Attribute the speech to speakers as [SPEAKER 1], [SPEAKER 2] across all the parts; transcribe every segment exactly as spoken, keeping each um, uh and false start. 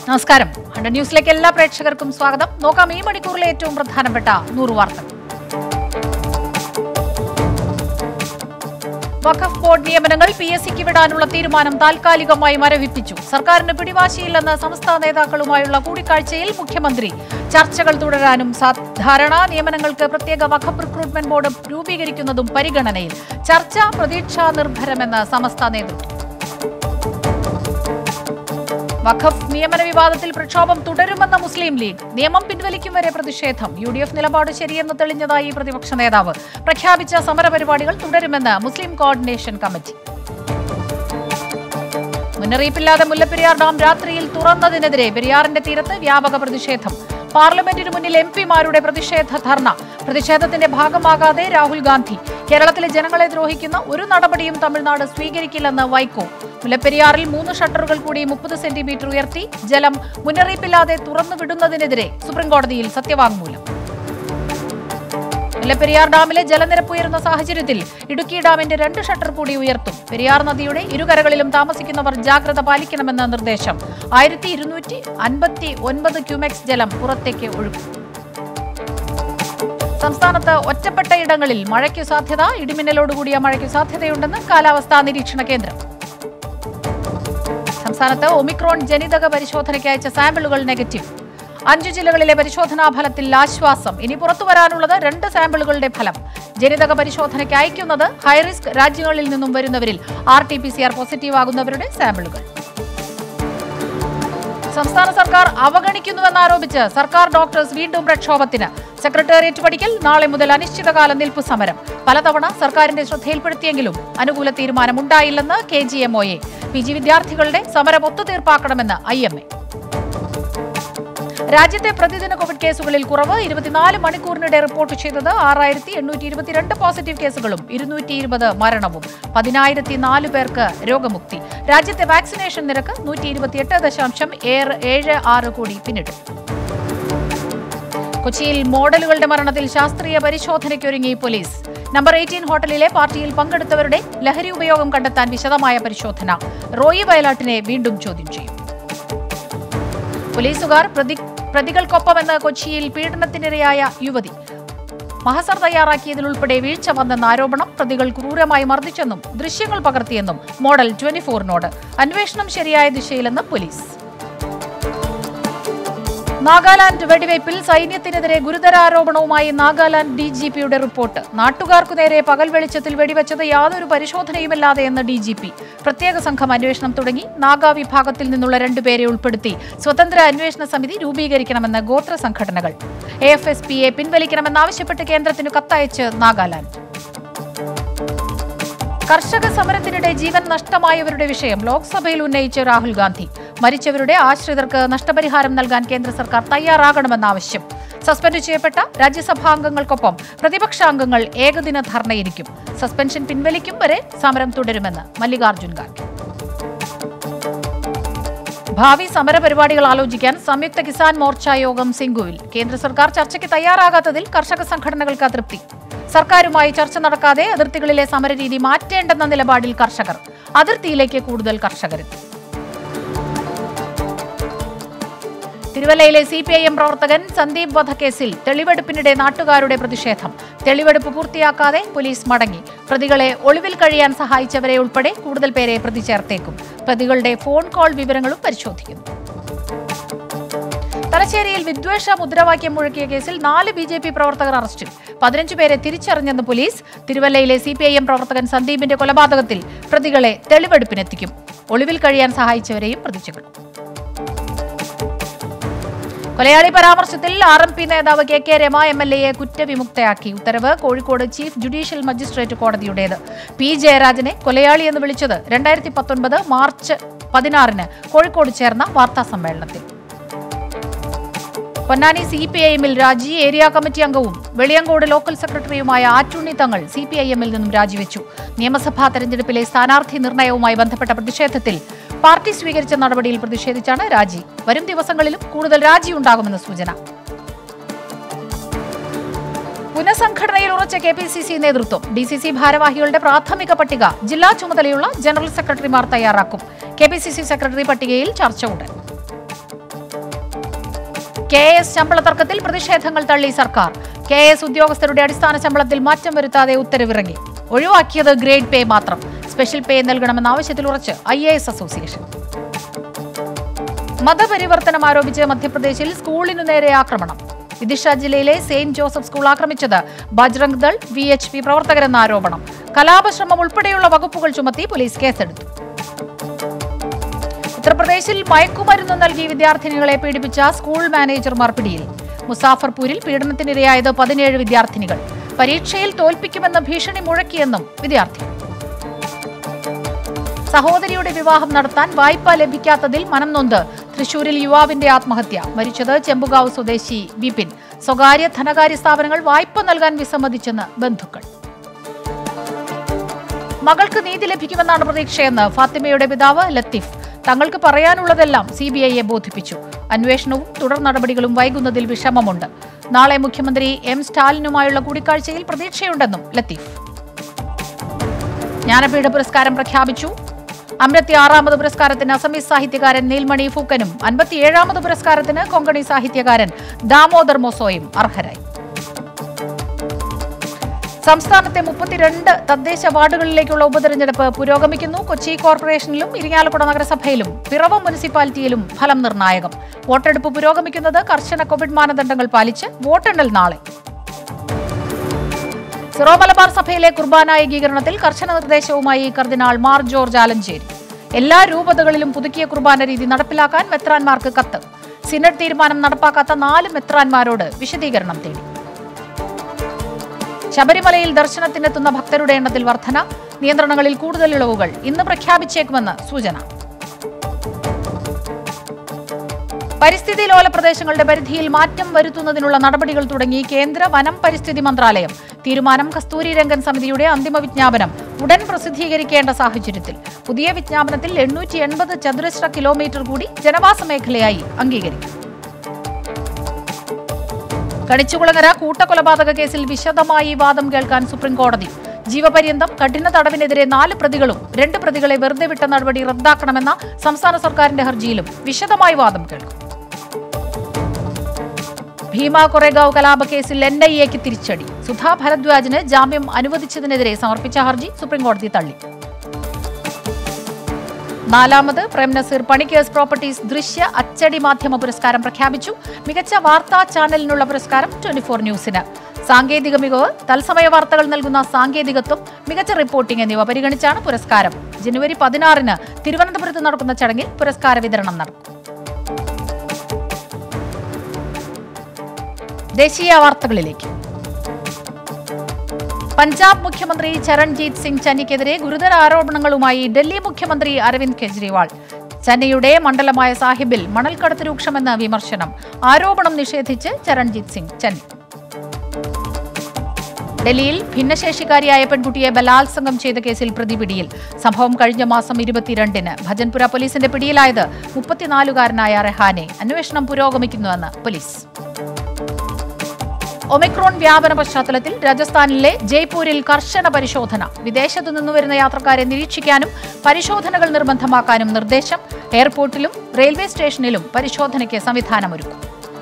[SPEAKER 1] നമസ്കാരം. ഹൺഡ്രഡ് ന്യൂസിലേക്ക് എല്ലാ പ്രേക്ഷകർക്കും സ്വാഗതം. നോക്കാം ഈ മണിക്കൂറിലെ ഏറ്റവും പ്രധാനപ്പെട്ട നൂറ് വാർത്തകൾ. വഖഫ് ബോർഡ് നിയമനങ്ങൾ പി എസ് സിക്ക് വിടാനുള്ള തീരുമാനം താൽക്കാലികമായി മരവിപ്പിച്ചു. സർക്കാരിന് പിടിവാശിയില്ലെന്ന് സംസ്ഥാന നേതാക്കളുമായുള്ള കൂടിക്കാഴ്ചയിൽ മുഖ്യമന്ത്രി. ചർച്ചകൾ തുടരാനും സാധാരണ നിയമനങ്ങൾക്ക് പ്രത്യേക വഖഫ് റിക്രൂട്ട്മെന്റ് ബോർഡ് രൂപീകരിക്കുന്നതും പരിഗണനയിൽ. ചർച്ച പ്രതീക്ഷാ നിർഭരമെന്ന് സമസ്ത നേതൃത്വം. വഖഫ് നിയമന വിവാദത്തിൽ പ്രക്ഷോഭം തുടരുമെന്ന മുസ്ലിം ലീഗ്. നിയമം പിൻവലിക്കും വരെ പ്രതിഷേധം. യു ഡി എഫ് നിലപാട് ശരിയെന്ന് തെളിഞ്ഞതായി പ്രതിപക്ഷ നേതാവ്. പ്രഖ്യാപിച്ച സമരപരിപാടികൾ തുടരുമെന്ന് മുസ്ലിം കോർഡിനേഷൻ കമ്മിറ്റി. മുന്നറിയിപ്പില്ലാതെ മുല്ലപ്പെരിയാർ ഡാം രാത്രിയിൽ തുറന്നതിനെതിരെ പെരിയാറിന്റെ തീരത്ത് വ്യാപക പ്രതിഷേധം. പാർലമെന്റിന് മുന്നിൽ എം പിമാരുടെ പ്രതിഷേധ ധർണ. പ്രതിഷേധത്തിന്റെ ഭാഗമാകാതെ രാഹുൽ ഗാന്ധി. കേരളത്തിലെ ജനങ്ങളെ ദ്രോഹിക്കുന്ന ഒരു നടപടിയും തമിഴ്നാട് സ്വീകരിക്കില്ലെന്ന് വൈക്കോ. മുല്ലപ്പെരിയാറിൽ മൂന്ന് ഷട്ടറുകൾ കൂടി മുപ്പത് സെന്റിമീറ്റർ ഉയർത്തി. ജലം മുന്നറിയിപ്പില്ലാതെ തുറന്നുവിടുന്നതിനെതിരെ സുപ്രീംകോടതിയിൽ സത്യവാങ്മൂലം. മുല്ലപ്പെരിയാർ ഡാമിലെ ജലനിരപ്പ് ഉയരുന്ന സാഹചര്യത്തിൽ ഇടുക്കി ഡാമിന്റെ രണ്ട് ഷട്ടർ കൂടി ഉയർത്തും. പെരിയാർ നദിയുടെ ഇരുകരകളിലും താമസിക്കുന്നവർ ജാഗ്രത പാലിക്കണമെന്ന നിർദ്ദേശം. ആയിരത്തി ഇരുന്നൂറ്റി അൻപത്തി ഒൻപത് ക്യൂമെക്സ് ജലം പുറത്തേക്ക് ഒഴുകും. സംസ്ഥാനത്ത് ഒറ്റപ്പെട്ട ഇടങ്ങളിൽ മഴയ്ക്കു സാധ്യത. ഇടിമിന്നലോടുകൂടിയ മഴയ്ക്കു സാധ്യതയുണ്ടെന്ന് കാലാവസ്ഥാ നിരീക്ഷണ കേന്ദ്രം. സംസ്ഥാനത്ത് ഒമിക്രോൺ ജനിതക പരിശോധനയ്ക്ക് അയച്ച സാമ്പിളുകൾ നെഗറ്റീവ്. അഞ്ചു ജില്ലകളിലെ പരിശോധനാ ഫലത്തിൽ ആശ്വാസം. ഇനി പുറത്തുവരാനുള്ളത് രണ്ട് സാമ്പിളുകളുടെ ഫലം. ജനിതക പരിശോധനയ്ക്ക് അയക്കുന്നത് ഹൈറിസ്ക് രാജ്യങ്ങളിൽ നിന്നും വരുന്നവരിൽ R T P C R positive ആകുന്നവരുടെ സാമ്പിളുകൾ. സംസ്ഥാന സർക്കാർ അവഗണിക്കുന്നുവെന്നാരോപിച്ച് സർക്കാർ ഡോക്ടേഴ്സ് വീണ്ടും പ്രക്ഷോഭത്തിന്. സെക്രട്ടേറിയറ്റ് പടിക്കൽ നാളെ മുതൽ അനിശ്ചിതകാല നിൽപ്പു സമരം. പലതവണ സർക്കാരിന്റെ ശ്രദ്ധയിൽപ്പെടുത്തിയെങ്കിലും അനുകൂല തീരുമാനമുണ്ടായില്ലെന്ന് K G M O A. P G വിദ്യാർത്ഥികളുടെ സമരം ഒത്തുതീർപ്പാക്കണമെന്ന് ഐ എം എ. രാജ്യത്തെ പ്രതിദിന കോവിഡ് കേസുകളിൽ കുറവ്. ഇരുപത്തിനാല് മണിക്കൂറിനിടെ റിപ്പോർട്ട് ചെയ്തത് ആറായിരത്തി എണ്ണൂറ്റി ഇരുപത്തിരണ്ട് പോസിറ്റീവ് കേസുകളും ഇരുന്നൂറ്റി ഇരുപത് മരണവും. പതിനായിരത്തി നാല് പേർക്ക് രോഗമുക്തി. രാജ്യത്തെ വാക്സിനേഷൻ നിരക്ക് നൂറ്റി ഇരുപത്തിയെട്ട് ദശാംശം ഏഴ് ആറ് കോടി പിന്നിട്ടു. കൊച്ചിയിൽ മോഡലുകളുടെ മരണത്തിൽ ശാസ്ത്രീയ പരിശോധനയ്ക്കൊരുങ്ങി പോലീസ്. നമ്പർ എയ്റ്റീൻ ഹോട്ടലിലെ പാർട്ടിയിൽ പങ്കെടുത്തവരുടെ ലഹരി ഉപയോഗം കണ്ടെത്താൻ വിശദമായ പരിശോധന. റോയി വയലാട്ടിനെ വീണ്ടും ചോദ്യം ചെയ്യും. പോലീസുകാർ പ്രതി പ്രതികൾക്കൊപ്പമെന്ന് കൊച്ചിയിൽ പീഡനത്തിനിരയായ യുവതി. മഹസർ തയ്യാറാക്കിയതിലുൾപ്പെടെ വീഴ്ച വന്നെന്ന ആരോപണം. പ്രതികൾ ക്രൂരമായി മർദ്ദിച്ചെന്നും ദൃശ്യങ്ങൾ പകർത്തിയെന്നും മോഡൽ ട്വന്റി ഫോറിനോട്. അന്വേഷണം ശരിയായ ദിശയിലെന്ന് പോലീസ്. നാഗാലാൻഡ് വെടിവയ്പിൽ സൈന്യത്തിനെതിരെ ഗുരുതരാരോപണവുമായി നാഗാലാൻഡ് ഡി ജി പിയുടെ റിപ്പോർട്ട്. നാട്ടുകാർക്കു നേരെ പകൽ വെളിച്ചത്തിൽ വെടിവെച്ചത് യാതൊരു പരിശോധനയുമില്ലാതെയെന്ന് ഡി ജി പി. പ്രത്യേക സംഘം അന്വേഷണം തുടങ്ങി. നാഗാ വിഭാഗത്തിൽ നിന്നുള്ള രണ്ടുപേരെ ഉൾപ്പെടുത്തി സ്വതന്ത്ര അന്വേഷണ സമിതി രൂപീകരിക്കണമെന്ന് ഗോത്ര സംഘടനകൾ. എ എഫ് എസ് പിയെ പിൻവലിക്കണമെന്നാവശ്യപ്പെട്ട് കേന്ദ്രത്തിനു കത്തയച്ച് നാഗാലാൻഡ്. കർഷക സമരത്തിനിടെ ജീവൻ നഷ്ടമായവരുടെ വിഷയം ലോക്സഭയിൽ ഉന്നയിച്ച് രാഹുൽ ഗാന്ധി. മരിച്ചവരുടെ ആശ്രിതർക്ക് നഷ്ടപരിഹാരം നൽകാൻ കേന്ദ്ര സർക്കാർ തയ്യാറാകണമെന്ന ആവശ്യം. സസ്പെൻഡ് ചെയ്യപ്പെട്ട രാജ്യസഭാംഗങ്ങൾക്കൊപ്പം പ്രതിപക്ഷാംഗങ്ങൾ ഏകദിന ധർണയിരിക്കും. സസ്പെൻഷൻ പിൻവലിക്കും വരെ സമരം തുടരുമെന്ന് മല്ലികാർജ്ജുൻ ഖാർഗെ. ഭാവി സമരപരിപാടികൾ ആലോചിക്കാൻ സംയുക്ത കിസാൻ മോർച്ച യോഗം സിംഗുവിൽ. കേന്ദ്ര സർക്കാർ ചർച്ചയ്ക്ക് തയ്യാറാകാത്തതിൽ കർഷക സംഘടനകൾക്ക് അതൃപ്തി. സർക്കാരുമായി ചർച്ച നടക്കാതെ അതിർത്തികളിലെ സമരരീതി മാറ്റേണ്ടെന്ന നിലപാടിൽ കർഷകർ. അതിർത്തിയിലേക്ക് കൂടുതൽ കർഷകരെത്തി. തിരുവല്ലയിലെ സി പി ഐ എം പ്രവർത്തകൻ സന്ദീപ് വധക്കേസിൽ തെളിവെടുപ്പിനിടെ നാട്ടുകാരുടെ പ്രതിഷേധം. തെളിവെടുപ്പ് പൂർത്തിയാക്കാതെ പോലീസ് മടങ്ങി. പ്രതികളെ ഒളിവിൽ കഴിയാൻ സഹായിച്ചവരെ ഉൾപ്പെടെ കൂടുതൽ പേരെ പ്രതി ചേർത്തേക്കും. പ്രതികളുടെ ഫോൺ കോൾ വിവരങ്ങളും പരിശോധിക്കുന്നു. തലശ്ശേരിയിൽ വിദ്വേഷ മുദ്രാവാക്യം മുഴക്കിയ കേസിൽ നാല് ബി ജെ പി പ്രവർത്തകർ അറസ്റ്റിൽ. പതിനഞ്ചു പേരെ തിരിച്ചറിഞ്ഞെന്ന് പോലീസ്. തിരുവല്ലയിലെ സി പി ഐ എം പ്രവർത്തകൻ സന്ദീപിന്റെ കൊലപാതകത്തിൽ പ്രതികളെ തെളിവെടുപ്പിനെത്തിക്കും. ഒളിവിൽ കഴിയാൻ സഹായിച്ചവരെയും പ്രതിച്ചേർക്കും. കൊലയാളി പരാമർശത്തിൽ ആർ എം പി നേതാവ് K K Rema M L എയെ കുറ്റവിമുക്തയാക്കി. ഉത്തരവ് കോഴിക്കോട് ചീഫ് ജുഡീഷ്യൽ മജിസ്ട്രേറ്റ് കോടതിയുടേത്. പി ജയരാജനെ കൊലയാളി എന്ന് വിളിച്ചത് രണ്ടായിരത്തി പത്തൊൻപത് മാർച്ച് പതിനാറിന് കോഴിക്കോട് ചേർന്ന വാർത്താ സമ്മേളനത്തിൽ. പൊന്നാനി സി പി ഐ എമ്മിൽ രാജി. ഏരിയ കമ്മിറ്റി അംഗവും വെളിയങ്കോട് ലോക്കൽ സെക്രട്ടറിയുമായ ആറ്റുണ്ണി തങ്ങൾ സി പി ഐ എമ്മിൽ നിന്നും രാജിവെച്ചു. നിയമസഭാ തെരഞ്ഞെടുപ്പിലെ സ്ഥാനാർത്ഥി നിർണയവുമായി ബന്ധപ്പെട്ട പ്രതിഷേധത്തിൽ പാർട്ടി സ്വീകരിച്ച നടപടിയിൽ പ്രതിഷേധിച്ചാണ് രാജി. വരും ദിവസങ്ങളിലും കൂടുതൽ രാജിയുണ്ടാകുമെന്ന് സൂചന. പുനഃസംഘടനയിൽ ഉറച്ച കെ പി സി സി നേതൃത്വം. ഡി സി സി ഭാരവാഹികളുടെ പ്രാഥമിക പട്ടിക ജില്ലാ ചുമതലയുള്ള ജനറൽ സെക്രട്ടറിമാർ തയ്യാറാക്കും. K P C C secretary പട്ടികയിൽ ചർച്ച ഉണ്ട്. കെ എസ് ശമ്പള തർക്കത്തിൽ പ്രതിഷേധങ്ങൾ തള്ളി സർക്കാർ. കെ എസ് ഉദ്യോഗസ്ഥരുടെ അടിസ്ഥാന ശമ്പളത്തിൽ മാറ്റം വരുത്താതെ ഉത്തരവിറങ്ങി. ഒഴിവാക്കിയത് ഗ്രേഡ് പേ മാത്രം. സ്പെഷ്യൽ പേ നൽകണമെന്ന ആവശ്യത്തിൽ ഉറച്ച് ഐ എ എസ് അസോസിയേഷൻ. മതപരിവർത്തനം ആരോപിച്ച് മധ്യപ്രദേശിൽ സ്കൂളിനു നേരെ ആക്രമണം. വിദിഷ ജില്ലയിലെ സെയിന്റ് ജോസഫ് സ്കൂൾ ആക്രമിച്ചത് Bajrang Dal V H P പ്രവർത്തകരെന്ന ആരോപണം. കലാപശ്രമം ഉൾപ്പെടെയുള്ള വകുപ്പുകൾ ചുമത്തി പോലീസ് കേസെടുത്തു. ഉത്തർപ്രദേശിൽ മയക്കുമരുന്ന് നൽകി വിദ്യാർത്ഥിനികളെ പീഡിപ്പിച്ച സ്കൂൾ മാനേജർമാർ പിടിയിൽ. മുസാഫർപൂരിൽ പീഡനത്തിനിരയായത് പതിനേഴ് വിദ്യാർത്ഥിനികൾ. പരീക്ഷയിൽ തോൽപ്പിക്കുമെന്ന് ഭീഷണി മുഴക്കിയെന്നും വിദ്യാർത്ഥി. സഹോദരിയുടെ വിവാഹം നടത്താൻ വായ്പ ലഭിക്കാത്തതിൽ മനം നൊന്ത് തൃശൂരിൽ യുവാവിന്റെ ആത്മഹത്യ. മരിച്ചത് ചെമ്പുകാവ് സ്വദേശി വിപിൻ. സ്വകാര്യ ധനകാര്യ സ്ഥാപനങ്ങൾ വായ്പ നൽകാൻ വിസമ്മതിച്ചെന്ന് ബന്ധുക്കൾ. മകൾക്ക് നീതി ലഭിക്കുമെന്നാണ് പ്രതീക്ഷയെന്ന് ഫാത്തിമയുടെ പിതാവ് ലത്തീഫ്. തങ്ങൾക്ക് പറയാനുള്ളതെല്ലാം സി ബി ഐയെ ബോധിപ്പിച്ചു. അന്വേഷണവും തുടർ നടപടികളും വൈകുന്നതിൽ വിഷമമുണ്ട്. നാളെ മുഖ്യമന്ത്രി എം സ്റ്റാലിനുമായുള്ള കൂടിക്കാഴ്ചയിൽ പ്രതീക്ഷയുണ്ടെന്നും ലത്തീഫ്. ജ്ഞാനപീഠ പുരസ്കാരം പ്രഖ്യാപിച്ചു. അമ്പത്തിയാറാമത് പുരസ്കാരത്തിന് അസമീസ് സാഹിത്യകാരൻ നീൽമണി ഫൂക്കനും അൻപത്തിയേഴാമത് പുരസ്കാരത്തിന് കൊങ്കണി സാഹിത്യകാരൻ ദാമോദർ മൊസോയും അർഹരായി. സംസ്ഥാനത്തെ മുപ്പത്തിരണ്ട് തദ്ദേശ വാർഡുകളിലേക്കുള്ള ഉപതെരഞ്ഞെടുപ്പ് പുരോഗമിക്കുന്നു. കൊച്ചി കോർപ്പറേഷനിലും ഇരിങ്ങാലക്കുട നഗരസഭയിലും പിറവം മുനിസിപ്പാലിറ്റിയിലും ഫലം നിർണായകം. വോട്ടെടുപ്പ് പുരോഗമിക്കുന്നത് കർശന കോവിഡ് മാനദണ്ഡങ്ങൾ പാലിച്ച്. വോട്ടെണ്ണൽ നാളെ. സിറോ മലബാർ സഭയിലെ കുർബാന ഏകീകരണത്തിൽ കർശന നിർദ്ദേശവുമായി കർദിനാൾ മാർ ജോർജ് ആലഞ്ചേരി. എല്ലാ രൂപതകളിലും പുതുക്കിയ കുർബാന രീതി നടപ്പിലാക്കാൻ മെത്രാൻമാർക്ക് കത്ത്. സിനഡ് തീരുമാനം നടപ്പാക്കാത്ത നാല് മെത്രാൻമാരോട് വിശദീകരണം തേടി. ശബരിമലയിൽ ദർശനത്തിനെത്തുന്ന ഭക്തരുടെ എണ്ണത്തിൽ വർധന. നിയന്ത്രണങ്ങളിൽ കൂടുതൽ ഇളവുകൾ ഇന്ന് പ്രഖ്യാപിച്ചേക്കുമെന്ന് സൂചന. പരിസ്ഥിതി ലോല പ്രദേശങ്ങളുടെ പരിധിയിൽ മാറ്റം വരുത്തുന്നതിനുള്ള നടപടികൾ തുടങ്ങി കേന്ദ്ര വനം പരിസ്ഥിതി മന്ത്രാലയം. തീരുമാനം കസ്തൂരി രംഗൻ സമിതിയുടെ അന്തിമ വിജ്ഞാപനം ഉടൻ പ്രസിദ്ധീകരിക്കേണ്ട സാഹചര്യത്തിൽ പുതിയ വിജ്ഞാപനത്തിൽ എണ്ണൂറ്റി എൺപത് ചതുരശ്ര കിലോമീറ്റർ കൂടി ജനവാസ മേഖലയായി അംഗീകരിക്കും. കണിച്ചുകുളങ്ങര കൂട്ടക്കൊലപാതക കേസിൽ വിശദമായി വാദം കേൾക്കാൻ സുപ്രീംകോടതി. ജീവപര്യന്തം കഠിന തടവിനെതിരെ നാല് പ്രതികളും രണ്ട് പ്രതികളെ വെറുതെ വിട്ട നടപടി റദ്ദാക്കണമെന്ന സംസ്ഥാന സർക്കാരിന്റെ ഹർജിയിലും വിശദമായി വാദം കേൾക്കും. ഭീമ കൊറേഗാവ് കലാപക്കേസിൽ എൻ ഐ എക്ക് തിരിച്ചടി. സുധാ ഭരദ്വാജിന് ജാമ്യം അനുവദിച്ചതിനെതിരെ സമർപ്പിച്ച ഹർജി സുപ്രീംകോടതി തള്ളി. നാലാമത് പ്രേം നസീർ പണിക്കേഴ്സ് പ്രോപ്പർട്ടീസ് ദൃശ്യ അച്ചടി മാധ്യമ പുരസ്കാരം പ്രഖ്യാപിച്ചു. മികച്ച വാർത്താ ചാനലിനുള്ള പുരസ്കാരം ട്വന്റി ഫോർ ന്യൂസിന്. സാങ്കേതിക മികവ്, തത്സമയ വാർത്തകൾ നൽകുന്ന സാങ്കേതികത്വം, മികച്ച റിപ്പോർട്ടിംഗ് എന്നിവ പരിഗണിച്ചാണ് പുരസ്കാരം. ജനുവരി പതിനാറിന് തിരുവനന്തപുരത്ത് നടക്കുന്ന ചടങ്ങിൽ പുരസ്കാര വിതരണം നടക്കും. ദേശീയ വാർത്തകളിലേക്ക്. പഞ്ചാബ് മുഖ്യമന്ത്രി ചരൺജീത് സിംഗ് ചന്നിക്കെതിരെ ഗുരുതര ആരോപണങ്ങളുമായി ഡൽഹി മുഖ്യമന്ത്രി അരവിന്ദ് കെജ്രിവാൾ. ചന്നിയുടെ മണ്ഡലമായ സാഹിബിൽ മണൽക്കടത്ത് രൂക്ഷമെന്ന വിമർശനം. ആരോപണം നിഷേധിച്ച് ചരൺജീത് സിംഗ് ചന്നി. ഡൽഹിയിൽ ഭിന്നശേഷിക്കാരിയായ പെൺകുട്ടിയെ ബലാത്സംഗം ചെയ്ത കേസിൽ പ്രതി പിടിയിൽ. സംഭവം കഴിഞ്ഞ മാസം ഇരുപത്തിരണ്ടിന് ഭജൻപുര പോലീസിന്റെ പിടിയിലായത് മുപ്പത്തിനാലുകാരനായ റെഹാനെ. അന്വേഷണം പുരോഗമിക്കുന്നുവെന്ന് പോലീസ്. ഒമിക്രോൺ വ്യാപന പശ്ചാത്തലത്തിൽ രാജസ്ഥാനിലെ ജയ്പൂരിൽ കർശന പരിശോധന. വിദേശത്തു നിന്നുവരുന്ന യാത്രക്കാരെ നിരീക്ഷിക്കാനും പരിശോധനകൾ നിർബന്ധമാക്കാനും നിർദ്ദേശം. എയർപോർട്ടിലും റെയിൽവേ സ്റ്റേഷനിലും പരിശോധനയ്ക്ക് സംവിധാനമൊരുക്കും.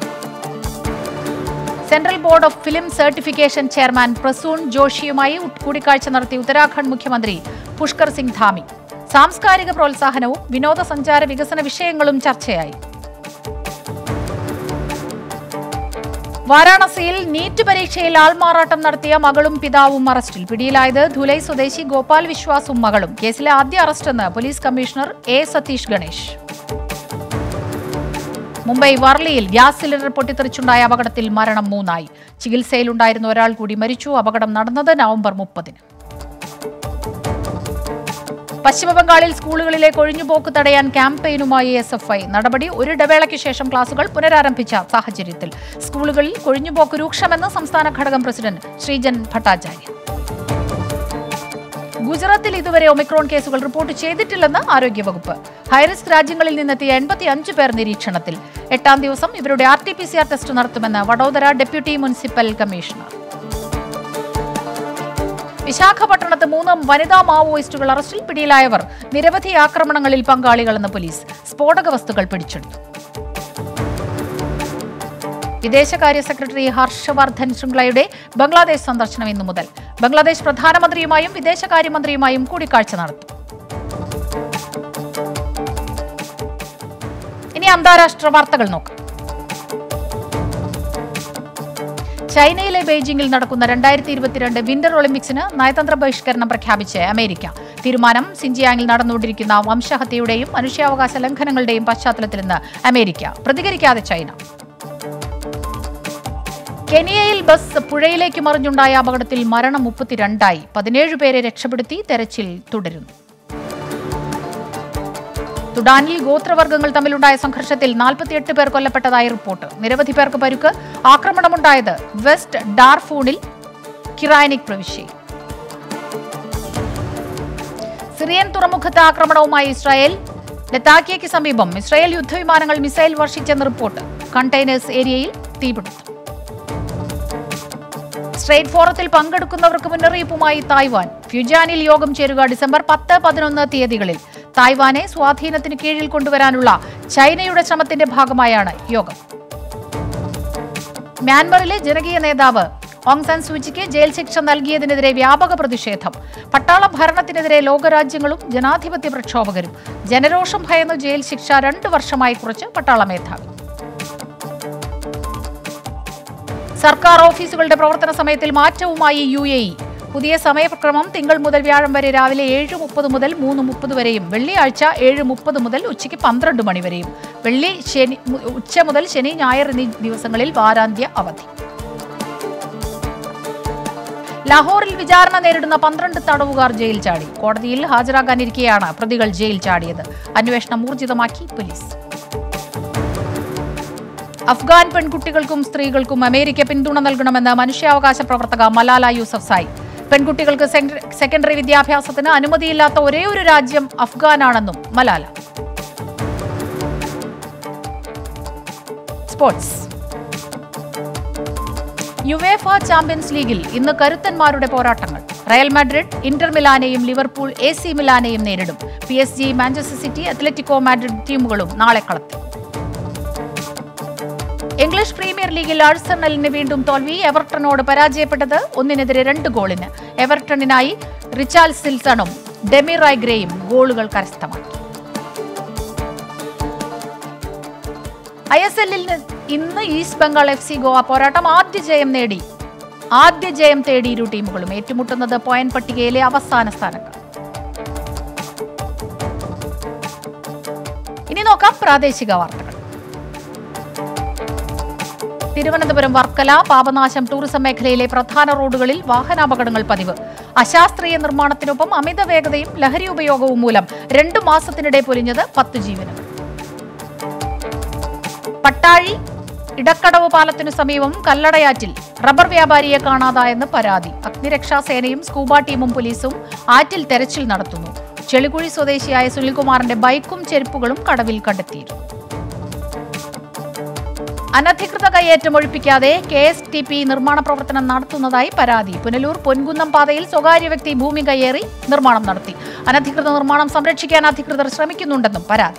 [SPEAKER 1] Central board of film certification chairman Prasoon ജോഷിയുമായി കൂടിക്കാഴ്ച നടത്തിയ ഉത്തരാഖണ്ഡ് മുഖ്യമന്ത്രി പുഷ്കർ സിംഗ് ധാമി. സാംസ്കാരിക പ്രോത്സാഹനവും വിനോദസഞ്ചാര വികസന വിഷയങ്ങളും ചർച്ചയായി. വാരാണസിയിൽ നീറ്റ് പരീക്ഷയിൽ ആൾമാറാട്ടം നടത്തിയ മകളും പിതാവും അറസ്റ്റിൽ. പിടിയിലായത് ധുലൈ സ്വദേശി ഗോപാൽ വിശ്വാസും മകളും. കേസിലെ ആദ്യ അറസ്റ്റെന്ന് police commissioner A Satish Ganesh. Mumbai വർളിയിൽ ഗ്യാസ് സിലിണ്ടർ പൊട്ടിത്തെറിച്ചുണ്ടായ അപകടത്തിൽ മരണം മൂന്നായി. ചികിത്സയിലുണ്ടായിരുന്ന ഒരാൾ കൂടി മരിച്ചു. അപകടം നടന്നത് നവംബർ മുപ്പതിന്. പശ്ചിമബംഗാളിൽ സ്കൂളുകളിലെ കൊഴിഞ്ഞുപോക്ക് തടയാൻ ക്യാമ്പയിനുമായി എസ് എഫ് ഐ. നടപടി ഒരു ഇടവേളയ്ക്ക് ശേഷം ക്ലാസുകൾ പുനരാരംഭിച്ച സാഹചര്യത്തിൽ. സ്കൂളുകളിൽ കൊഴിഞ്ഞുപോക്ക് രൂക്ഷമെന്ന് സംസ്ഥാന ഘടകം പ്രസിഡന്റ് ശ്രീജൻ ഭട്ടാചാര്യ. ഗുജറാത്തിൽ ഇതുവരെ ഒമിക്രോൺ കേസുകൾ റിപ്പോർട്ട് ചെയ്തിട്ടില്ലെന്ന് ആരോഗ്യവകുപ്പ്. ഹൈറിസ്ക് രാജ്യങ്ങളിൽ നിന്നെത്തിയ എൺപത്തിയഞ്ച് പേർ നിരീക്ഷണത്തിൽ. എട്ടാം ദിവസം ഇവരുടെ R T P C R test നടത്തുമെന്ന് വഡോദര ഡെപ്യൂട്ടി മുനിസിപ്പൽ കമ്മീഷണർ. വിശാഖപട്ടണത്ത് മൂന്ന് വനിതാ മാവോയിസ്റ്റുകൾ അറസ്റ്റിൽ. പിടിയിലായവർ നിരവധി ആക്രമണങ്ങളിൽ പങ്കാളികളെന്ന് പോലീസ്. സ്ഫോടക വസ്തുക്കൾ പിടിച്ചെടുത്തു. വിദേശകാര്യ സെക്രട്ടറി ഹർഷവർദ്ധൻ ശൃംഗ്ലയുടെ ബംഗ്ലാദേശ് സന്ദർശനം ഇന്നു മുതൽ. ബംഗ്ലാദേശ് പ്രധാനമന്ത്രിയുമായും വിദേശകാര്യമന്ത്രിയുമായും കൂടിക്കാഴ്ച നടത്തും. ഇനി അന്താരാഷ്ട്ര വാർത്തകൾ നോക്കാം. ചൈനയിലെ ബെയ്ജിംഗിൽ നടക്കുന്ന രണ്ടായിരത്തി ഇരുപത്തിരണ്ട് വിന്റർ ഒളിമ്പിക്സിന് നയതന്ത്ര ബഹിഷ്കരണം പ്രഖ്യാപിച്ച് അമേരിക്ക. തീരുമാനം സിൻജിയാങ്ങിൽ നടന്നുകൊണ്ടിരിക്കുന്ന വംശഹത്യയുടെയും മനുഷ്യാവകാശ ലംഘനങ്ങളുടെയും പശ്ചാത്തലത്തിലെന്ന് അമേരിക്ക. പ്രതികരിക്കാതെ ചൈന. കെനിയയിൽ ബസ് പുഴയിലേക്ക് മറിഞ്ഞുണ്ടായ അപകടത്തിൽ മരണം മുപ്പത്തിരണ്ടായി. പതിനേഴ് പേരെ രക്ഷപ്പെടുത്തി തെരച്ചിൽ തുടരുന്നു. സുഡാനിൽ ഗോത്രവർഗ്ഗങ്ങൾ തമ്മിലുണ്ടായ സംഘർഷത്തിൽ നാൽപ്പത്തിയെട്ട് പേർ കൊല്ലപ്പെട്ടതായി റിപ്പോർട്ട്. നിരവധി പേർക്ക് പരുക്ക്. ആക്രമണമുണ്ടായത് വെസ്റ്റ് ഡാർഫൂണിൽ കിറാനിക് പ്രവിശ്യയിൽ. സിറിയൻ തുറമുഖത്ത് ആക്രമണവുമായി ഇസ്രായേൽ. ലതാക്കിയയ്ക്ക് സമീപം ഇസ്രായേൽ യുദ്ധവിമാനങ്ങൾ മിസൈൽ വർഷിച്ചെന്ന് റിപ്പോർട്ട്. കണ്ടെയ്നേഴ്സ് ഏരിയയിൽ തീപിടുത്തം. സ്ട്രേറ്റ് ഫോറത്തിൽ പങ്കെടുക്കുന്നവർക്ക് മുന്നറിയിപ്പുമായി തായ്വാൻ. ഫ്യൂജാനിൽ യോഗം ചേരുക ഡിസംബർ പത്ത് പതിനൊന്ന് തീയതികളിൽ. തായ്വാനെ സ്വാധീനത്തിന് കീഴിൽ കൊണ്ടുവരാനുള്ള ചൈനയുടെ ശ്രമത്തിന്റെ ഭാഗമായാണ് യോഗം. മ്യാൻമറിലെ ജനകീയ നേതാവ് ഓങ് സാൻ സൂചിക്ക് ജയിൽ ശിക്ഷ നൽകിയതിനെതിരെ വ്യാപക പ്രതിഷേധം. പട്ടാള ഭരണത്തിനെതിരെ ലോകരാജ്യങ്ങളും ജനാധിപത്യ പ്രക്ഷോഭകരും. ജനരോഷം ഭയന്ന് ജയിൽ ശിക്ഷ രണ്ടു വർഷമായി കുറച്ച് പട്ടാള മേധാവി. സർക്കാർ ഓഫീസുകളുടെ പ്രവർത്തന സമയത്തിൽ മാറ്റവുമായി യു എ ഇ. പുതിയ സമയക്രമം തിങ്കൾ മുതൽ വ്യാഴം വരെ രാവിലെ ഏഴ് മുപ്പത് മുതൽ മൂന്ന് മുപ്പത് വരെയും വെള്ളിയാഴ്ച ഏഴ് മുപ്പത് മുതൽ ഉച്ചയ്ക്ക് പന്ത്രണ്ട് മണി വരെയും. വെള്ളി ശനി ഉച്ച മുതൽ ശനി ഞായർ എന്നീ ദിവസങ്ങളിൽ വാരാന്ത്യ അവധി. ലാഹോറിൽ വിചാരണ നേരിടുന്ന പന്ത്രണ്ട് തടവുകാർ ജയിൽ ചാടി. കോടതിയിൽ ഹാജരാകാനിരിക്കെയാണ് പ്രതികൾ ജയിൽ ചാടിയത്. അന്വേഷണം ഊർജിതമാക്കി പോലീസ്. അഫ്ഗാൻ പെൺകുട്ടികൾക്കും സ്ത്രീകൾക്കും അമേരിക്ക പിന്തുണ നൽകണമെന്ന് മനുഷ്യാവകാശ പ്രവർത്തക മലാല യൂസഫ്സായി. പെൺകുട്ടികൾക്ക് സെക്കൻഡറി വിദ്യാഭ്യാസത്തിന് അനുമതിയില്ലാത്ത ഒരേയൊരു രാജ്യം അഫ്ഗാനാണെന്നും മലാല. സ്പോർട്സ്. യുവേഫ ചാമ്പ്യൻസ് ലീഗിൽ ഇന്ന് കരുത്തന്മാരുടെ പോരാട്ടങ്ങൾ. റയൽ മാഡ്രിഡ് ഇന്റർ മിലാനെയും ലിവർപൂൾ എ സി മിലാനെയും നേരിടും. P S G, Manchester City, Atletico Madrid ടീമുകളും നാളെ കളത്തിൽ. ഇംഗ്ലീഷ് പ്രീമിയർ ലീഗിൽ ആഴ്സണലിന് വീണ്ടും തോൽവി. എവർട്ടണോട് പരാജയപ്പെട്ടത് ഒന്നിനെതിരെ രണ്ട് ഗോളിന്. എവർട്ടണിനായി റിച്ചാർലിസണും ഡെമിറായ് ഗ്രേയും ഗോളുകൾ കരസ്ഥമാക്കി. ഐ എസ് എല്ലിൽ ഇന്ന് East Bengal F C Goa പോരാട്ടം. ആദ്യ ജയം നേടി ആദ്യ ജയം തേടി ഇരു ടീമുകളും ഏറ്റുമുട്ടുന്നത് പോയിന്റ് പട്ടികയിലെ അവസാന സ്ഥാനക്കാർ. ഇനി നോക്കാം പ്രാദേശിക വാർത്തകൾ. തിരുവനന്തപുരം വർക്കല പാപനാശം ടൂറിസം മേഖലയിലെ പ്രധാന റോഡുകളിൽ വാഹനാപകടങ്ങൾ പതിവ്. അശാസ്ത്രീയ നിർമ്മാണത്തിനൊപ്പം അമിത വേഗതയും ലഹരി ഉപയോഗവും മൂലം രണ്ടു മാസത്തിനിടെ പൊലിഞ്ഞത് പത്ത് ജീവനുകൾ. പട്ടാഴി ഇടക്കടവ് പാലത്തിനു സമീപം കല്ലടയാറ്റിൽ റബ്ബർ വ്യാപാരിയെ കാണാതായെന്ന് പരാതി. അഗ്നിരക്ഷാസേനയും സ്കൂബ ടീമും പോലീസും ആറ്റിൽ തെരച്ചിൽ നടത്തുന്നു. ചെളിക്കുഴി സ്വദേശിയായ സുനിൽകുമാറിന്റെ ബൈക്കും ചെരുപ്പുകളും കടവിൽ കണ്ടെത്തിയിരുന്നു. അനധികൃത കയ്യേറ്റം ഒഴിപ്പിക്കാതെ കെ എസ് ടി പി നിർമ്മാണ പ്രവർത്തനം നടത്തുന്നതായി പരാതി. പുനലൂർ പൊൻകുന്നം പാതയിൽ സ്വകാര്യ വ്യക്തി ഭൂമി കയ്യേറി നിർമ്മാണം നടത്തി. അനധികൃത നിർമ്മാണം സംരക്ഷിക്കാൻ അധികൃതർ ശ്രമിക്കുന്നുണ്ടെന്നും പരാതി.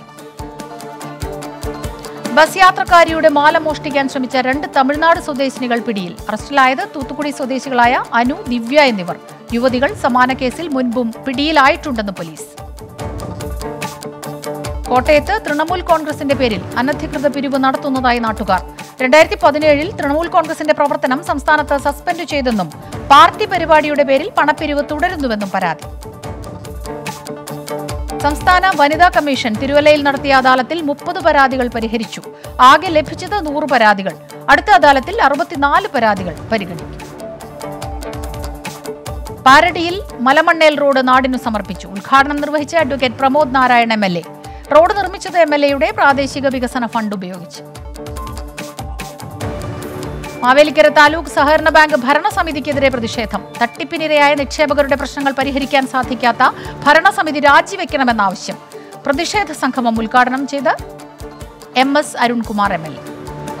[SPEAKER 1] ബസ് യാത്രക്കാരിയുടെ മാല മോഷ്ടിക്കാൻ ശ്രമിച്ച രണ്ട് തമിഴ്നാട് സ്വദേശിനികൾ പിടിയിൽ. അറസ്റ്റിലായത് തൂത്തുക്കുടി സ്വദേശികളായ അനു, ദിവ്യ എന്നിവർ. യുവതികൾ സമാന കേസിൽ മുൻപും പിടിയിലായിട്ടുണ്ടെന്ന് പോലീസ്. കോട്ടയത്ത് തൃണമൂൽ കോൺഗ്രസിന്റെ പേരിൽ അനധികൃത പിരിവ് നടത്തുന്നതായി നാട്ടുകാർ. രണ്ടായിരത്തി പതിനേഴിൽ തൃണമൂൽ കോൺഗ്രസിന്റെ പ്രവർത്തനം സംസ്ഥാനത്ത് സസ്പെൻഡ് ചെയ്തെന്നും പാർട്ടി പരിപാടിയുടെ പേരിൽ പണപ്പിരിവ് തുടരുന്നുവെന്നും പരാതി. സംസ്ഥാന വനിതാ കമ്മീഷൻ തിരുവല്ലയിൽ നടത്തിയ അദാലത്തിൽ മുപ്പത് പരാതികൾ പരിഹരിച്ചു. ആകെ ലഭിച്ചത് നൂറ് പരാതികൾ. അടുത്ത അദാലത്തിൽ അറുപത്തിനാല് പരാതികൾ പരിഗണിക്കും. പാരടിയിൽ മലമണ്ണേൽ റോഡ് നാടിനു സമർപ്പിച്ചു. ഉദ്ഘാടനം നിർവഹിച്ച advocate Pramod Narayan M L A. Road നിർമ്മിച്ചത് എം എൽ എയുടെ പ്രാദേശിക വികസന ഫണ്ട് ഉപയോഗിച്ച്. മാവേലിക്കര താലൂക്ക് സഹകരണ ബാങ്ക് ഭരണസമിതിക്കെതിരെ പ്രതിഷേധം. തട്ടിപ്പിനിരയായ നിക്ഷേപകരുടെ പ്രശ്നങ്ങൾ പരിഹരിക്കാൻ സാധിക്കാത്ത ഭരണസമിതി രാജിവെക്കണമെന്ന ആവശ്യം. പ്രതിഷേധ സംഗമം ഉദ്ഘാടനം ചെയ്ത് M S Arunkumar M L A.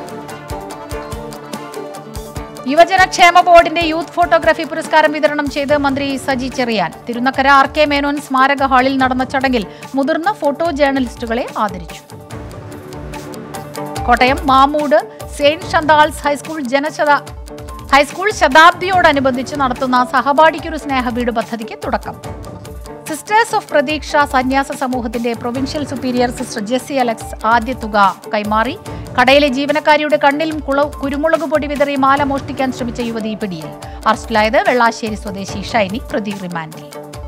[SPEAKER 1] യുവജനക്ഷേമ ബോർഡിന്റെ യൂത്ത് ഫോട്ടോഗ്രാഫി പുരസ്കാരം വിതരണം ചെയ്ത് മന്ത്രി സജി ചെറിയാൻ. തിരുനക്കര ആർ കെ മേനോൻ സ്മാരക ഹാളിൽ നടന്ന ചടങ്ങിൽ മുതിർന്ന ഫോട്ടോ ജേർണലിസ്റ്റുകളെ ആദരിച്ചു. Kottayam Mamoodu Saint Chantal's high school ജനശത ഹൈസ്കൂൾ ശതാബ്ദിയോടനുബന്ധിച്ച് നടത്തുന്ന സഹപാഠിക്കൊരു സ്നേഹവീട് പദ്ധതിക്ക് തുടക്കം. സിസ്റ്റേഴ്സ് ഓഫ് പ്രതീക്ഷ സന്യാസ സമൂഹത്തിന്റെ provincial superior sister Jessy Alex ആദ്യ തുക കൈമാറി. കടയിലെ ജീവനക്കാരിയുടെ കണ്ണിൽ കുരുമുളക് പൊടി വിതറി മാല മോഷ്ടിക്കാൻ ശ്രമിച്ച യുവതി പിടിയിൽ. അറസ്റ്റിലായത് വെള്ളാശ്ശേരി സ്വദേശി ഷൈനി, പ്രതി റിമാൻഡിൽ.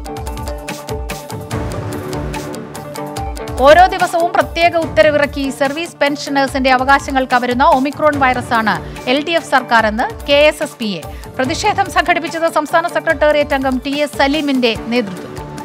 [SPEAKER 1] ഓരോ ദിവസവും പ്രത്യേക ഉത്തരവിറക്കി സർവീസ് പെൻഷനേഴ്സിന്റെ അവകാശങ്ങൾ കവരുന്ന ഒമിക്രോൺ വൈറസാണ് എൽ ഡി എഫ് സർക്കാരെന്ന് K S S P A. പ്രതിഷേധം സംഘടിപ്പിച്ചത് സംസ്ഥാന സെക്രട്ടേറിയറ്റ് അംഗം ടി എസ് സലീമിന്റെ നേതൃത്വത്തിൽ.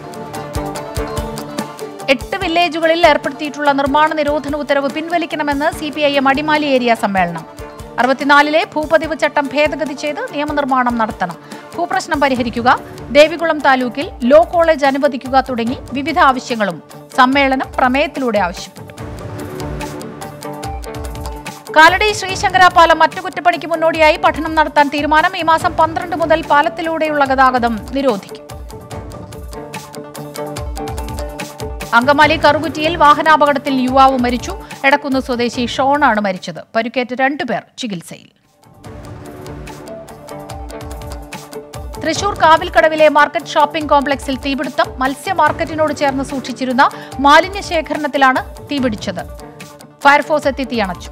[SPEAKER 1] എട്ട് വില്ലേജുകളിൽ ഏർപ്പെടുത്തിയിട്ടുള്ള നിർമ്മാണ നിരോധന ഉത്തരവ് പിൻവലിക്കണമെന്ന് C P I M Adimali area സമ്മേളനം. അറുപത്തിനാലിലെ ഭൂപതിവ് ചട്ടം ഭേദഗതി ചെയ്ത് നിയമനിർമ്മാണം നടത്തണം. ഭൂപ്രശ്നം പരിഹരിക്കുക, ദേവികുളം താലൂക്കിൽ ലോ കോളേജ് അനുവദിക്കുക തുടങ്ങി വിവിധ ആവശ്യങ്ങളും സമ്മേളനം പ്രമേയത്തിലൂടെ ആവശ്യപ്പെട്ടു. കാലടി ശ്രീശങ്കര പാലം അറ്റകുറ്റപ്പണിക്ക് മുന്നോടിയായി പഠനം നടത്താൻ തീരുമാനം. ഈ മാസം പന്ത്രണ്ട് മുതൽ പാലത്തിലൂടെയുള്ള ഗതാഗതം നിരോധിക്കും. അങ്കമാലി കറുകുറ്റിയിൽ വാഹനാപകടത്തിൽ യുവാവ് മരിച്ചു. എടക്കുന്ന് സ്വദേശി ഷോണാണ് മരിച്ചത്. പരിക്കേറ്റ് രണ്ടുപേർ ചികിത്സയിൽ. തൃശൂർ കാവിൽക്കടവിലെ മാർക്കറ്റ് ഷോപ്പിംഗ് കോംപ്ലക്സിൽ തീപിടുത്തം. മത്സ്യ മാർക്കറ്റിനോട് ചേർന്ന് സൂക്ഷിച്ചിരുന്ന മാലിന്യ ശേഖരണത്തിലാണ് തീപിടിച്ചത്. ഫയർഫോഴ്സ് എത്തി തീയണച്ചു.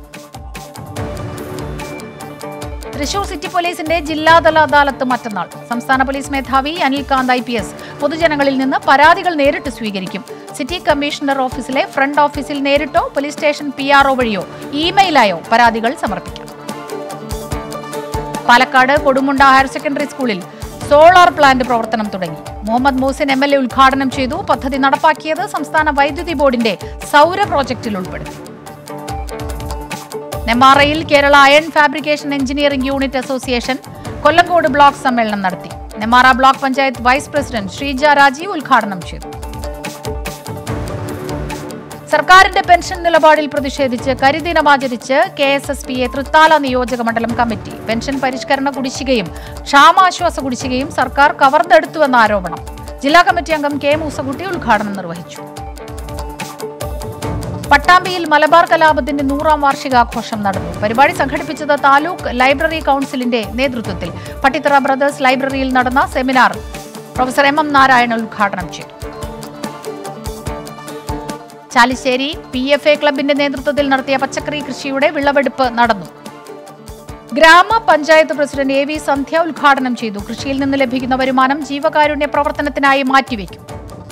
[SPEAKER 1] തൃശൂർ സിറ്റി പോലീസിന്റെ ജില്ലാതല അദാലത്ത് മറ്റന്നാൾ. സംസ്ഥാന പോലീസ് മേധാവി അനിൽകാന്ത് ഐ പി എസ് പൊതുജനങ്ങളിൽ നിന്ന് പരാതികൾ നേരിട്ട് സ്വീകരിക്കും. സിറ്റി കമ്മീഷണർ ഓഫീസിലെ ഫ്രണ്ട് ഓഫീസിൽ നേരിട്ടോ police station P R O വഴിയോ ഇമെയിലായോ പരാതികൾ സമർപ്പിക്കാം. പാലക്കാട് കൊടുമുണ്ട ഹയർ സെക്കൻഡറി സ്കൂളിൽ സോളാർ പ്ലാന്റ് പ്രവർത്തനം തുടങ്ങി. Muhammed Muhsin M L A ഉദ്ഘാടനം ചെയ്തു. പദ്ധതി നടപ്പാക്കിയത് സംസ്ഥാന വൈദ്യുതി ബോർഡിന്റെ സൗര പ്രോജക്റ്റിൽ ഉൾപ്പെടുത്തി. നെമ്മാറയിൽ Kerala iron fabrication engineering unit association Kollengode block സമ്മേളനം നടത്തി. Nemmara block panchayat vice president Sreeja Rajeev ഉദ്ഘാടനം ചെയ്തു. സർക്കാരിന്റെ പെൻഷൻ നിലപാടിൽ പ്രതിഷേധിച്ച് കരിദിനം ആചരിച്ച് K S S P A Thrithala നിയോജക മണ്ഡലം കമ്മിറ്റി. പെൻഷൻ പരിഷ്കരണ കുടിശ്ശികയും ക്ഷാമാശ്വാസ കുടിശ്ശികയും സർക്കാർ കവർന്നെടുത്തുവെന്ന ആരോപണം. ജില്ലാ കമ്മിറ്റി അംഗം കെ മൂസക്കുട്ടി ഉദ്ഘാടനം നിർവഹിച്ചു. പട്ടാമ്പിയിൽ മലബാർ കലാപത്തിന്റെ നൂറാം വാർഷികാഘോഷം നടന്നു. പരിപാടി സംഘടിപ്പിച്ചത് താലൂക്ക് ലൈബ്രറി കൌൺസിലിന്റെ നേതൃത്വത്തിൽ. പട്ടിത്തറ ബ്രദേഴ്സ് ലൈബ്രറിയിൽ നടന്ന seminar professor M M Narayanan ഉദ്ഘാടനം ചെയ്തു. ചാലിശ്ശേരി പി എഫ് എ ക്ലബിന്റെ നേതൃത്വത്തിൽ നടത്തിയ പച്ചക്കറി കൃഷിയുടെ വിളവെടുപ്പ് നടന്നു. ഗ്രാമപഞ്ചായത്ത് പ്രസിഡന്റ് എ വി സന്ധ്യ ഉദ്ഘാടനം ചെയ്തു. കൃഷിയിൽ നിന്ന് ലഭിക്കുന്ന വരുമാനം ജീവകാരുണ്യ പ്രവർത്തനത്തിനായി മാറ്റിവെക്കും.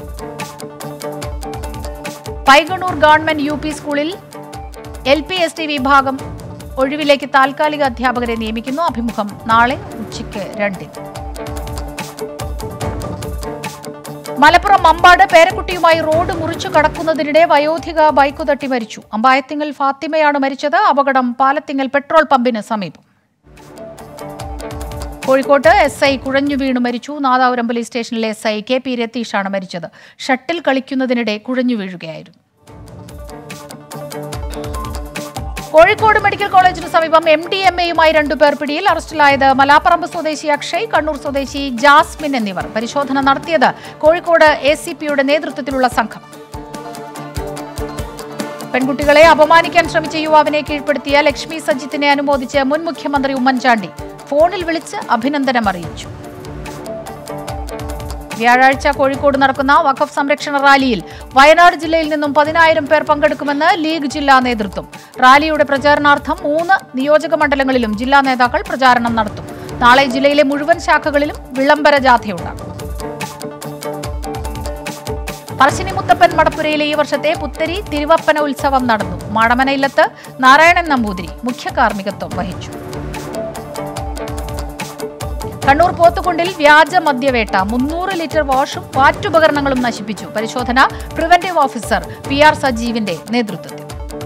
[SPEAKER 1] പൈകണൂർ ഗവൺമെന്റ് യു പി സ്കൂളിൽ എൽ പി എസ് ടി വിഭാഗം ഒഴിവിലേക്ക് താൽക്കാലിക അധ്യാപകരെ നിയമിക്കുന്നു. അഭിമുഖം നാളെ ഉച്ചയ്ക്ക് രണ്ടിന്. മലപ്പുറം മമ്പാട് പേരക്കുട്ടിയുമായി റോഡ് മുറിച്ചു കടക്കുന്നതിനിടെ വയോധിക ബൈക്ക് തട്ടി മരിച്ചു. അമ്പായത്തിങ്ങൽ ഫാത്തിമയാണ് മരിച്ചത്. അപകടം പാലത്തിങ്ങൽ പെട്രോൾ പമ്പിന് സമീപം. കോഴിക്കോട്ട് എസ് ഐ കുഴഞ്ഞു വീണു മരിച്ചു. നാദാപുരം പോലീസ് സ്റ്റേഷനിലെ എസ് ഐ കെ പി രതീഷാണ് മരിച്ചത്. ഷട്ടിൽ കളിക്കുന്നതിനിടെ കുഴഞ്ഞു വീഴുകയായിരുന്നു. കോഴിക്കോട് മെഡിക്കൽ കോളേജിന് സമീപം എം ഡി എം എയുമായി രണ്ടുപേർ പിടിയിൽ. അറസ്റ്റിലായത് മലാപ്പറമ്പ് സ്വദേശി അക്ഷയ്, കണ്ണൂർ സ്വദേശി ജാസ്മിൻ എന്നിവർ. പരിശോധന നടത്തിയത് കോഴിക്കോട് എ സി പിയുടെ നേതൃത്വത്തിലുള്ള സംഘം. പെൺകുട്ടികളെ അപമാനിക്കാൻ ശ്രമിച്ച യുവാവിനെ കീഴ്പ്പെടുത്തിയ ലക്ഷ്മി സജിത്തിനെ അനുമോദിച്ച് മുൻ മുഖ്യമന്ത്രി ഉമ്മൻചാണ്ടി ഫോണിൽ വിളിച്ച് അഭിനന്ദനം അറിയിച്ചു. വ്യാഴാഴ്ച കോഴിക്കോട് നടക്കുന്ന വഖഫ് സംരക്ഷണ റാലിയിൽ വയനാട് ജില്ലയിൽ നിന്നും പതിനായിരം പേർ പങ്കെടുക്കുമെന്ന് ലീഗ് ജില്ലാ നേതൃത്വം. റാലിയുടെ പ്രചാരണാർത്ഥം മൂന്ന് നിയോജക മണ്ഡലങ്ങളിലും ജില്ലാ നേതാക്കൾ പ്രചാരണം നടത്തും. നാളെ ജില്ലയിലെ മുഴുവൻ ശാഖകളിലും വിളംബര ജാഥയുണ്ടാകും. പറശ്ശിനി മുത്തപ്പൻ മടപ്പുരയിലെ ഈ വർഷത്തെ പുത്തരി തിരുവപ്പന ഉത്സവം നടന്നു. മാടമനയില്ലത്ത് നാരായണൻ നമ്പൂതിരി മുഖ്യ കാർമ്മികത്വം വഹിച്ചു. കണ്ണൂർ പോത്തുകുണ്ടിൽ വ്യാജ മദ്യവേട്ട. മുന്നൂറ് ലിറ്റർ വാഷും വാറ്റുപകരണങ്ങളും നശിപ്പിച്ചു. പരിശോധന പ്രിവന്റീവ് ഓഫീസർ പി ആർ സജീവിന്റെ നേതൃത്വത്തിൽ.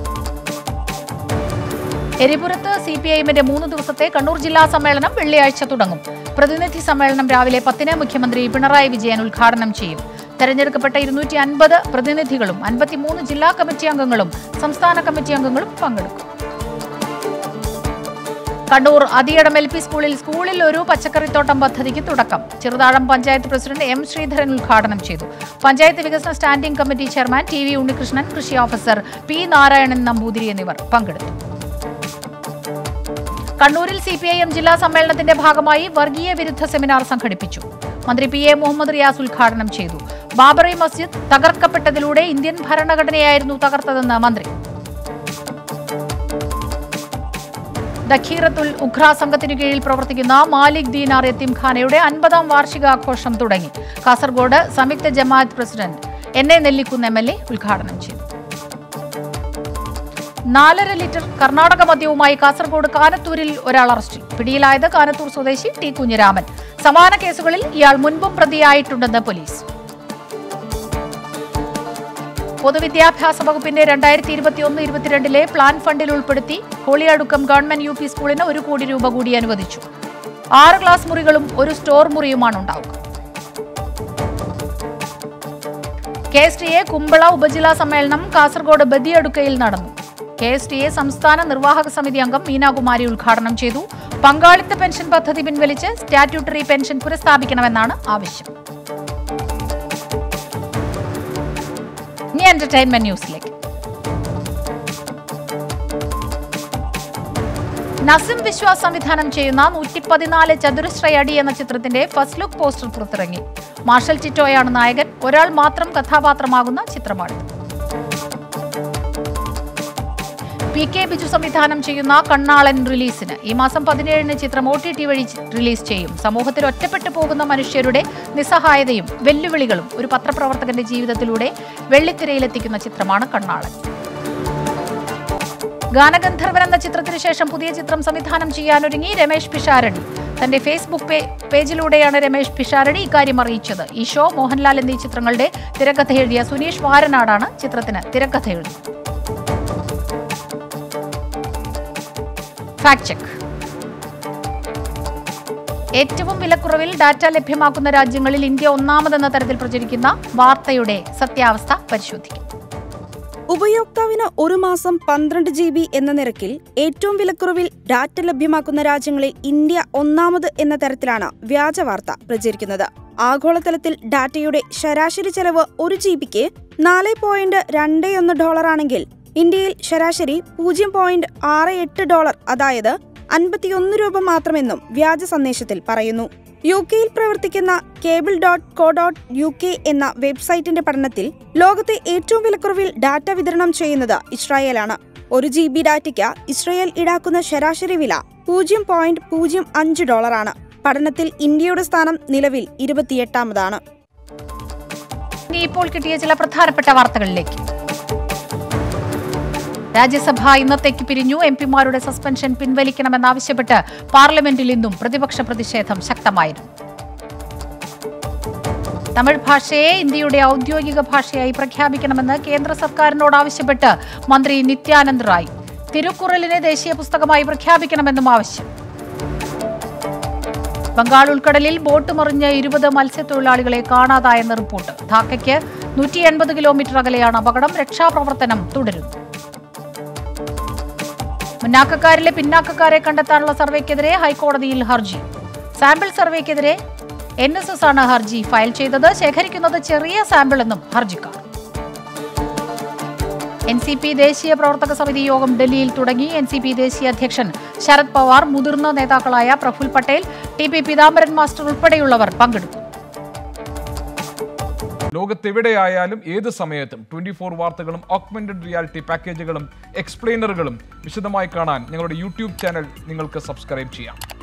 [SPEAKER 1] എരിപുരത്ത് സി പി ഐ എമ്മിന്റെ മൂന്ന് ദിവസത്തെ കണ്ണൂർ ജില്ലാ സമ്മേളനം വെള്ളിയാഴ്ച തുടങ്ങും. പ്രതിനിധി സമ്മേളനം രാവിലെ പത്തിന് മുഖ്യമന്ത്രി പിണറായി വിജയൻ ഉദ്ഘാടനം ചെയ്യും. തെരഞ്ഞെടുക്കപ്പെട്ട ഇരുന്നൂറ്റി അൻപത് പ്രതിനിധികളും അൻപത്തിമൂന്ന് ജില്ലാ കമ്മിറ്റി അംഗങ്ങളും സംസ്ഥാന കമ്മിറ്റി അംഗങ്ങളും പങ്കെടുക്കും. കണ്ണൂർ അതിയടം എൽ പി സ്കൂളിൽ സ്കൂളിൽ ഒരു പച്ചക്കറിത്തോട്ടം പദ്ധതിക്ക് തുടക്കം. ചെറുതാഴം പഞ്ചായത്ത് പ്രസിഡന്റ് എം ശ്രീധരൻ ഉദ്ഘാടനം ചെയ്തു. പഞ്ചായത്ത് വികസന standing committee chairman T V Unnikrishnan, കൃഷി ഓഫീസർ പി നാരായണൻ നമ്പൂതിരി എന്നിവർ പങ്കെടുത്തു. കണ്ണൂരിൽ സി പി ഐ എം ജില്ലാ സമ്മേളനത്തിന്റെ ഭാഗമായി വർഗീയ വിരുദ്ധ സെമിനാർ സംഘടിപ്പിച്ചു. മന്ത്രി പി എ മുഹമ്മദ് റിയാസ് ഉദ്ഘാടനം ചെയ്തു. ബാബറി മസ്ജിദ് തകർക്കപ്പെട്ടതിലൂടെ ഇന്ത്യൻ ഭരണഘടനയായിരുന്നു തകർത്തതെന്ന് മന്ത്രി. ദഖീറത്തുൽ ഉഖ്ര സംഘത്തിനു കീഴിൽ പ്രവർത്തിക്കുന്ന മാലിക് ദീനാർ യത്തീംഖാനയുടെ അൻപതാം വാർഷികാഘോഷം തുടങ്ങി. കാസർഗോഡ് സംയുക്ത ജമാഅത്ത് president N A Nellikkunnu M L A ഉദ്ഘാടനം ചെയ്തു. നാലര ലിറ്റർ കർണാടക മദ്യവുമായി കാസർഗോഡ് കാനത്തൂരിൽ ഒരാൾ അറസ്റ്റിൽ. പിടിയിലായത് കാനത്തൂർ സ്വദേശി ടി കുഞ്ഞിരാമൻ. സമാന കേസുകളിൽ ഇയാൾ മുൻപും പ്രതിയായിട്ടുണ്ടെന്ന് പോലീസ്. പൊതുവിദ്യാഭ്യാസ വകുപ്പിന്റെ രണ്ടായിരത്തി ഇരുപത്തിയൊന്ന് ഇരുപത്തിരണ്ടിലെ പ്ലാൻ ഫണ്ടിൽ ഉൾപ്പെടുത്തി ഹോളിയടുക്കം ഗവൺമെന്റ് യു പി സ്കൂളിന് ഒരു കോടി രൂപ കൂടി അനുവദിച്ചു. ആറ് ക്ലാസ് മുറികളും ഒരു സ്റ്റോർ മുറിയുമാണ് ഉണ്ടാവുക. K S T A Kumbla ഉപജില്ലാ സമ്മേളനം കാസർഗോഡ് ബദിയടുക്കയിൽ നടന്നു. കെ എസ് ടി എ സംസ്ഥാന നിർവാഹക സമിതി അംഗം മീനാകുമാരി ഉദ്ഘാടനം ചെയ്തു. പങ്കാളിത്ത പെൻഷൻ പദ്ധതി പിൻവലിച്ച് സ്റ്റാറ്റ്യൂട്ടറി പെൻഷൻ പുനഃസ്ഥാപിക്കണമെന്നാണ് ആവശ്യം. ഇനി എന്റർടൈൻമെന്റ് ന്യൂസിലേക്ക്. നസിം വിശ്വാസ് സംവിധാനം ചെയ്യുന്ന നൂറ്റി പതിനാല് ചതുരശ്രയടി എന്ന ചിത്രത്തിന്റെ ഫസ്റ്റ് ലുക്ക് പോസ്റ്റർ പുറത്തിറങ്ങി. മാർഷൽ ടിറ്റോയാണ് നായകൻ. ഒരാൾ മാത്രം കഥാപാത്രമാകുന്ന ചിത്രമാണിത്. പി കെ ബിജു സംവിധാനം ചെയ്യുന്ന കണ്ണാളൻ റിലീസിന് ഈ മാസം പതിനേഴിന് ചിത്രം ഒ ടി ടി വഴി റിലീസ് ചെയ്യും. സമൂഹത്തിൽ ഒറ്റപ്പെട്ടു പോകുന്ന മനുഷ്യരുടെ നിസ്സഹായതയും വെല്ലുവിളികളും ഒരു പത്രപ്രവർത്തകന്റെ ജീവിതത്തിലൂടെ വെള്ളിത്തിരയിലെത്തിക്കുന്ന ചിത്രമാണ് കണ്ണാളൻ. ഗാനഗന്ധർവൻ എന്ന ചിത്രത്തിനു ശേഷം പുതിയ ചിത്രം സംവിധാനം ചെയ്യാനൊരുങ്ങി രമേശ് പിഷാരടി. തന്റെ ഫേസ്ബുക്ക് പേജിലൂടെയാണ് രമേശ് പിഷാരടി ഇക്കാര്യം അറിയിച്ചത്. ഈ ഷോ മോഹൻലാൽ എന്നീ ചിത്രങ്ങളുടെ തിരക്കഥ എഴുതിയ സുനീഷ് വാരനാടാണ് ചിത്രത്തിന് തിരക്കഥ എഴുതിയത്. Fact check. ഏറ്റവും വിലക്കുറവിൽ ഡാറ്റ ലഭ്യമാക്കുന്ന രാജ്യങ്ങളിൽ ഇന്ത്യ ഒന്നാമതെന്ന തരത്തിൽ പ്രചരിക്കുന്ന വാർത്തയുടെ സത്യാവസ്ഥ പരിശോധിക്കും.
[SPEAKER 2] ഉപയോക്താവിന് ഒരു മാസം പന്ത്രണ്ട് ജി ബി എന്ന നിരക്കിൽ ഏറ്റവും വിലക്കുറവിൽ ഡാറ്റ ലഭ്യമാക്കുന്ന രാജ്യങ്ങളിൽ ഇന്ത്യ ഒന്നാമത് എന്ന തരത്തിലാണ് വ്യാജ വാർത്ത പ്രചരിക്കുന്നത്. ആഗോളതലത്തിൽ ഡാറ്റയുടെ ശരാശരി ചെലവ് ഒരു ജി ബിക്ക് നാല് പോയിന്റ് രണ്ട് ഒന്ന് ഡോളറാണെങ്കിൽ ഇന്ത്യയിൽ ശരാശരി പൂജ്യം പോയിന്റ് ആറ് എട്ട് ഡോളർ, അതായത് അൻപത്തിയൊന്ന് രൂപ മാത്രമെന്നും വ്യാജ സന്ദേശത്തിൽ പറയുന്നു. യു കെയിൽ പ്രവർത്തിക്കുന്ന cable dot co dot U K എന്ന വെബ്സൈറ്റിന്റെ പഠനത്തിൽ ലോകത്തെ ഏറ്റവും വിലക്കുറവിൽ ഡാറ്റ വിതരണം ചെയ്യുന്നത് ഇസ്രായേലാണ്. ഒരു ജി ബി ഡാറ്റയ്ക്ക് ഇസ്രായേൽ ഈടാക്കുന്ന ശരാശരി വില പൂജ്യം പോയിന്റ് പൂജ്യം അഞ്ച് ഡോളറാണ്. പഠനത്തിൽ ഇന്ത്യയുടെ സ്ഥാനം നിലവിൽ ഇരുപത്തിയെട്ടാമതാണ്.
[SPEAKER 1] ഇപ്പോൾ കിട്ടിയ ചില പ്രധാനപ്പെട്ട വാർത്തകളിലേക്ക്. രാജ്യസഭ ഇന്നത്തേക്ക് പിരിഞ്ഞു. എം പിമാരുടെ സസ്പെൻഷൻ പിൻവലിക്കണമെന്നാവശ്യപ്പെട്ട് പാർലമെന്റിൽ ഇന്നും പ്രതിപക്ഷ പ്രതിഷേധം ശക്തമായിരുന്നു. തമിഴ് ഭാഷയെ ഇന്ത്യയുടെ ഔദ്യോഗിക ഭാഷയായി പ്രഖ്യാപിക്കണമെന്ന് കേന്ദ്ര സർക്കാരിനോട് ആവശ്യപ്പെട്ട് മന്ത്രി നിത്യാനന്ദ് റായ്. തിരുക്കുറലിനെ ദേശീയ പുസ്തകമായി പ്രഖ്യാപിക്കണമെന്നും ആവശ്യം. ബംഗാൾ ഉൾക്കടലിൽ ബോട്ട് മറിഞ്ഞ് ഇരുപത് മത്സ്യത്തൊഴിലാളികളെ കാണാതായെന്ന റിപ്പോർട്ട്. ധാക്കയ്ക്ക് നൂറ്റി എൺപത് കിലോമീറ്റർ അകലെയാണ് അപകടം. രക്ഷാപ്രവർത്തനം തുടരുന്നു. മുന്നാക്കക്കാരിലെ പിന്നാക്കക്കാരെ കണ്ടെത്താനുള്ള സർവേക്കെതിരെ ഹൈക്കോടതിയിൽ ഹർജി. സാമ്പിൾ സർവേക്കെതിരെ എൻ എസ് എസ് ആണ് ഹർജി ഫയൽ ചെയ്തത്. ശേഖരിക്കുന്നത് ചെറിയ സാമ്പിൾ എന്നും ഹർജിക്കാർ. എൻ സി പി ദേശീയ പ്രവർത്തക സമിതി യോഗം ഡൽഹിയിൽ തുടങ്ങി. എൻ സി പി ദേശീയ അധ്യക്ഷൻ ശരത് പവാർ, മുതിർന്ന നേതാക്കളായ Praful Patel, T P Peethambaran master ഉൾപ്പെടെയുള്ളവർ പങ്കെടുത്തു.
[SPEAKER 3] ലോകത്തെവിടെയായാലും ഏത് സമയത്തും ട്വന്റി ഫോർ വാർത്തകളും ഓഗ്മെന്റഡ് റിയാലിറ്റി പാക്കേജുകളും എക്സ്പ്ലെയിനറുകളും വിശദമായി കാണാൻ ഞങ്ങളുടെ യൂട്യൂബ് ചാനൽ നിങ്ങൾക്ക് സബ്സ്ക്രൈബ് ചെയ്യാം.